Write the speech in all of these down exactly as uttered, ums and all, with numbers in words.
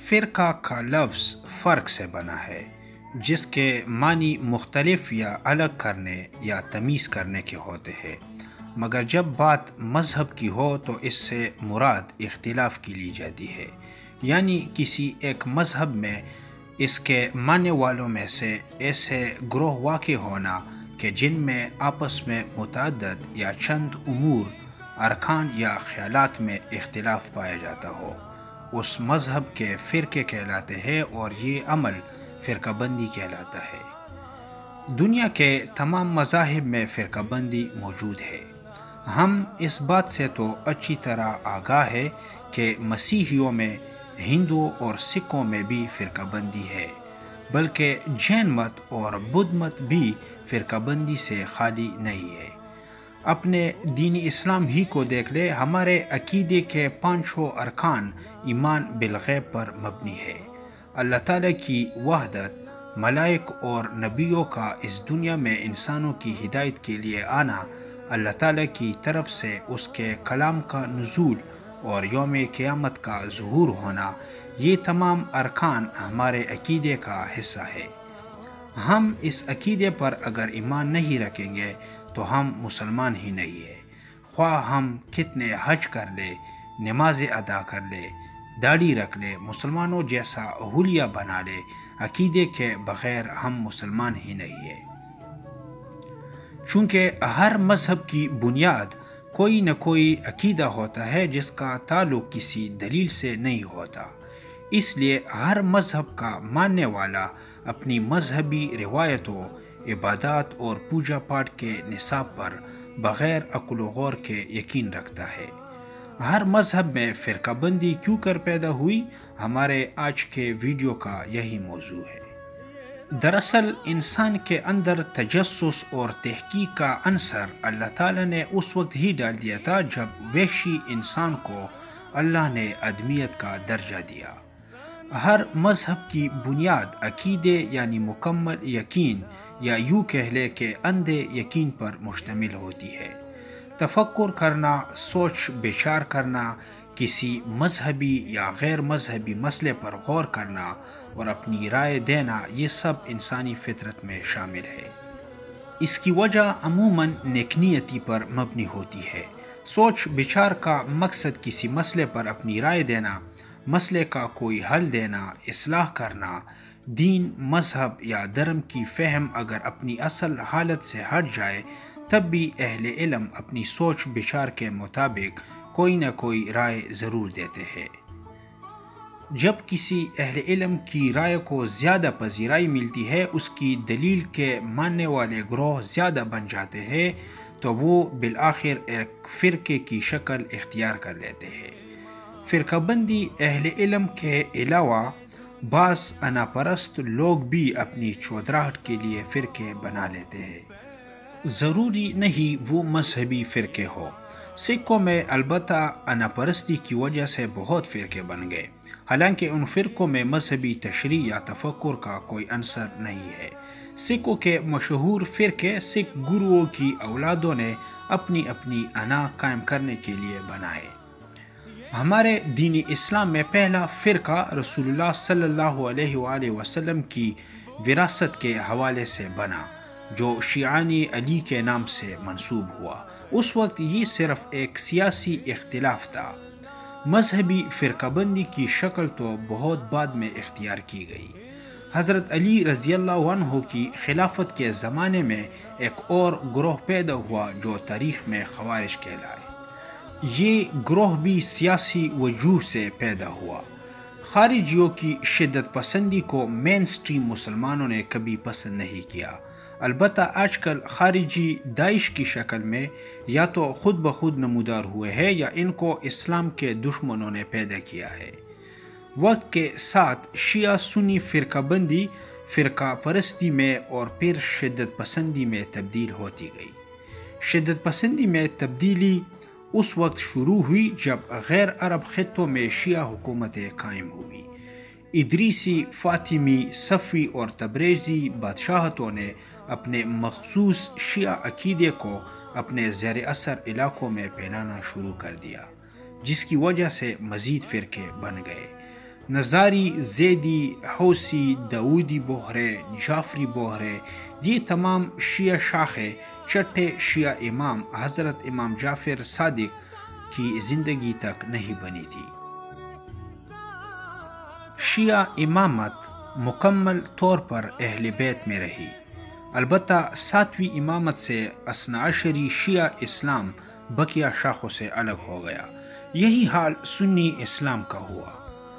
فرقہ کا لفظ فرق سے بنا ہے، جس کے معنی مختلف یا الگ کرنے یا تمیز کرنے کے ہوتے ہیں، مگر جب بات مذہب کی ہو تو اس سے مراد اختلاف کی لی جاتی ہے، یعنی کسی ایک مذہب میں اس کے ماننے والوں میں سے ایسے گروہ واقع ہونا کہ جن میں آپس میں متعدد یا چند امور، ارکان یا خیالات میں اختلاف پایا جاتا ہو، اس مذہب کے فرقے کہلاتے ہیں، اور یہ عمل فرقہ بندی کہلاتا ہے۔ دنیا کے تمام مذاہب میں فرقہ بندی موجود ہے۔ ہم اس بات سے تو اچھی طرح آگاہ ہے کہ مسیحیوں میں، ہندوؤں اور سکھوں میں بھی فرقہ بندی ہے، بلکہ جین مت اور بدھ مت بھی فرقہ بندی سے خالی نہیں ہے۔ اپنے دین اسلام ہی کو دیکھ لے، ہمارے عقیدے کے پانچوں ارکان ایمان بالغیب پر مبنی ہے، اللہ تعالیٰ کی وحدت، ملائک اور نبیوں کا اس دنیا میں انسانوں کی ہدایت کے لیے آنا، اللہ تعالیٰ کی طرف سے اس کے کلام کا نزول اور یوم قیامت کا ظہور ہونا، یہ تمام ارکان ہمارے عقیدے کا حصہ ہے۔ ہم اس عقیدے پر اگر ایمان نہیں رکھیں گے تو ہم مسلمان ہی نہیں ہیں، خواہ ہم کتنے حج کر لے، نمازیں ادا کر لے، داڑھی رکھ لے، مسلمانوں جیسا حلیہ بنا لے، عقیدے کے بغیر ہم مسلمان ہی نہیں ہیں۔ چونکہ ہر مذہب کی بنیاد کوئی نہ کوئی عقیدہ ہوتا ہے جس کا تعلق کسی دلیل سے نہیں ہوتا، اس لیے ہر مذہب کا ماننے والا اپنی مذہبی روایتوں، عبادات اور پوجا پاٹ کے نصاب پر بغیر عقل و غور کے یقین رکھتا ہے۔ ہر مذہب میں فرقہ بندی کیوں کر پیدا ہوئی، ہمارے آج کے ویڈیو کا یہی موضوع ہے۔ دراصل انسان کے اندر تجسس اور تحقیق کا عنصر اللہ تعالیٰ نے اس وقت ہی ڈال دیا تھا جب وحشی انسان کو اللہ نے آدمیت کا درجہ دیا۔ ہر مذہب کی بنیاد عقیدے یعنی مکمل یقین، یا یوں کہہ لے کہ اندھے یقین پر مشتمل ہوتی ہے۔ تفکر کرنا، سوچ بچار کرنا، کسی مذہبی یا غیر مذہبی مسئلے پر غور کرنا اور اپنی رائے دینا، یہ سب انسانی فطرت میں شامل ہے۔ اس کی وجہ عموماً نیک نیتی پر مبنی ہوتی ہے۔ سوچ بچار کا مقصد کسی مسئلے پر اپنی رائے دینا، مسئلے کا کوئی حل دینا، اصلاح کرنا۔ دین، مذہب یا دھرم کی فہم اگر اپنی اصل حالت سے ہٹ جائے تب بھی اہل علم اپنی سوچ بچار کے مطابق کوئی نہ کوئی رائے ضرور دیتے ہیں۔ جب کسی اہل علم کی رائے کو زیادہ پذیرائی ملتی ہے، اس کی دلیل کے ماننے والے گروہ زیادہ بن جاتے ہیں، تو وہ بالآخر ایک فرقے کی شکل اختیار کر لیتے ہیں۔ فرقہ بندی اہل علم کے علاوہ بعض انا پرست لوگ بھی اپنی چودراہٹ کے لیے فرقے بنا لیتے ہیں۔ ضروری نہیں وہ مذہبی فرقے ہو۔ سکھوں میں البتہ انا پرستی کی وجہ سے بہت فرقے بن گئے، حالانکہ ان فرقوں میں مذہبی تشریح یا تفکر کا کوئی عنصر نہیں ہے۔ سکھوں کے مشہور فرقے سکھ گروؤں کی اولادوں نے اپنی اپنی انا قائم کرنے کے لیے بنائے۔ ہمارے دین اسلام میں پہلا فرقہ رسول اللہ صلی اللہ علیہ وآلہ وسلم کی وراثت کے حوالے سے بنا، جو شیعان علی کے نام سے منسوب ہوا۔ اس وقت یہ صرف ایک سیاسی اختلاف تھا۔ مذہبی فرقہ بندی کی شکل تو بہت بعد میں اختیار کی گئی۔ حضرت علی رضی اللہ عنہ کی خلافت کے زمانے میں ایک اور گروہ پیدا ہوا جو تاریخ میں خوارج کہلائے۔ یہ گروہ بھی سیاسی وجوہ سے پیدا ہوا۔ خارجیوں کی شدت پسندی کو مین سٹریم مسلمانوں نے کبھی پسند نہیں کیا۔ البتہ آج کل خارجی داعش کی شکل میں یا تو خود بخود نمودار ہوئے ہیں یا ان کو اسلام کے دشمنوں نے پیدا کیا ہے۔ وقت کے ساتھ شیعہ سنی فرقہ بندی فرقہ پرستی میں اور پھر شدت پسندی میں تبدیل ہوتی گئی۔ شدت پسندی میں تبدیلی اس وقت شروع ہوئی جب غیر عرب خطوں میں شیعہ حکومتیں قائم ہوئی۔ ادریسی، فاطمی، صفوی اور تبریزی بادشاہتوں نے اپنے مخصوص شیعہ عقیدے کو اپنے زیر اثر علاقوں میں پھیلانا شروع کر دیا، جس کی وجہ سے مزید فرقے بن گئے۔ نظاری، زیدی، حوثی، داودی بوہرے، جعفری بوہرے، یہ تمام شیعہ شاخیں چھٹے شیعہ امام حضرت امام جعفر صادق کی زندگی تک نہیں بنی تھی۔ شیعہ امامت مکمل طور پر اہل بیت میں رہی، البتہ ساتویں امامت سے اثنا عشری شیعہ اسلام بقیہ شاخوں سے الگ ہو گیا۔ یہی حال سنی اسلام کا ہوا۔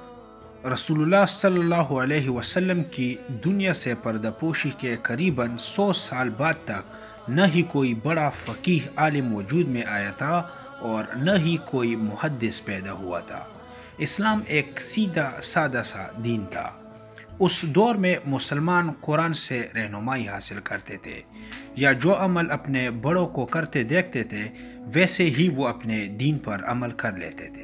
رسول اللہ صلی اللہ علیہ وسلم کی دنیا سے پردہ پوشی کے قریباً سو سال بعد تک نہ ہی کوئی بڑا فقیہ عالم وجود میں آیا تھا اور نہ ہی کوئی محدث پیدا ہوا تھا۔ اسلام ایک سیدھا سادہ سا دین تھا۔ اس دور میں مسلمان قرآن سے رہنمائی حاصل کرتے تھے، یا جو عمل اپنے بڑوں کو کرتے دیکھتے تھے ویسے ہی وہ اپنے دین پر عمل کر لیتے تھے۔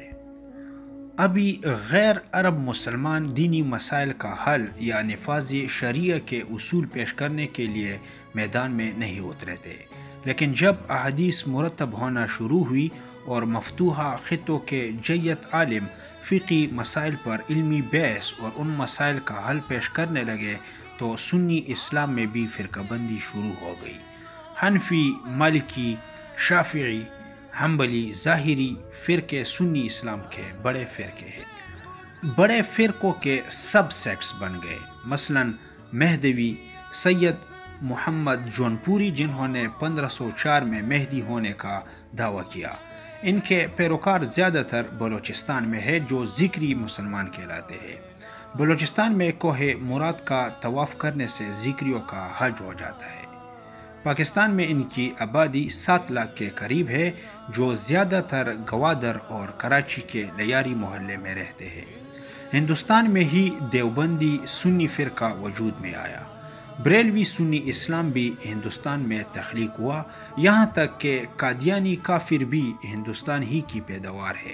ابھی غیر عرب مسلمان دینی مسائل کا حل یا نفاذ شریعہ کے اصول پیش کرنے کے لیے میدان میں نہیں اترے تھے، لیکن جب احادیث مرتب ہونا شروع ہوئی اور مفتوحہ خطوں کے جیت عالم فقی مسائل پر علمی بحث اور ان مسائل کا حل پیش کرنے لگے تو سنی اسلام میں بھی فرقہ بندی شروع ہو گئی۔ حنفی، مالکی، شافعی، حنبلی، ظاہری فرقے سنی اسلام کے بڑے فرقے ہیں۔ بڑے فرقوں کے سب سیکٹس بن گئے، مثلا مہدوی، سید محمد جونپوری جنہوں نے پندرہ سو چار میں مہدی ہونے کا دعویٰ کیا۔ ان کے پیروکار زیادہ تر بلوچستان میں ہے جو ذکری مسلمان کہلاتے ہیں۔ بلوچستان میں کوہ مراد کا طواف کرنے سے ذکریوں کا حج ہو جاتا ہے۔ پاکستان میں ان کی آبادی سات لاکھ کے قریب ہے جو زیادہ تر گوادر اور کراچی کے لیاری محلے میں رہتے ہیں۔ ہندوستان میں ہی دیوبندی سنی فرقہ وجود میں آیا۔ بریلوی سنی اسلام بھی ہندوستان میں تخلیق ہوا، یہاں تک کہ قادیانی کافر بھی ہندوستان ہی کی پیداوار ہے۔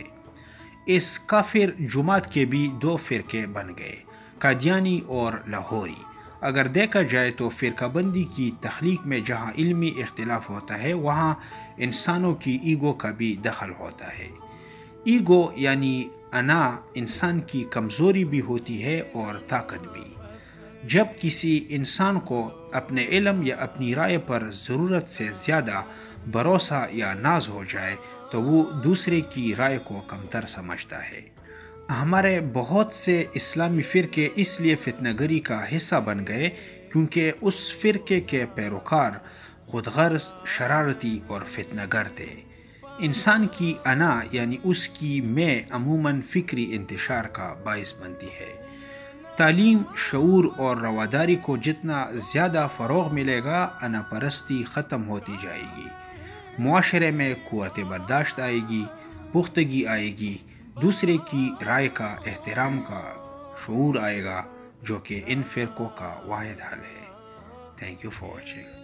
اس کافر جماعت کے بھی دو فرقے بن گئے، قادیانی اور لاہوری۔ اگر دیکھا جائے تو فرقہ بندی کی تخلیق میں جہاں علمی اختلاف ہوتا ہے وہاں انسانوں کی ایگو کا بھی دخل ہوتا ہے۔ ایگو یعنی انا انسان کی کمزوری بھی ہوتی ہے اور طاقت بھی۔ جب کسی انسان کو اپنے علم یا اپنی رائے پر ضرورت سے زیادہ بھروسہ یا ناز ہو جائے تو وہ دوسرے کی رائے کو کمتر سمجھتا ہے۔ ہمارے بہت سے اسلامی فرقے اس لیے فتنہ گری کا حصہ بن گئے کیونکہ اس فرقے کے پیروکار خود غرض، شرارتی اور فتنہ گر تھے۔ انسان کی انا یعنی اس کی میں عموماً فکری انتشار کا باعث بنتی ہے۔ تعلیم، شعور اور رواداری کو جتنا زیادہ فروغ ملے گا انا پرستی ختم ہوتی جائے گی، معاشرے میں قوت برداشت آئے گی، پختگی آئے گی، دوسرے کی رائے کا احترام کا شعور آئے گا جو کہ ان فرقوں کا واحد حل ہے۔ Thank you for watching.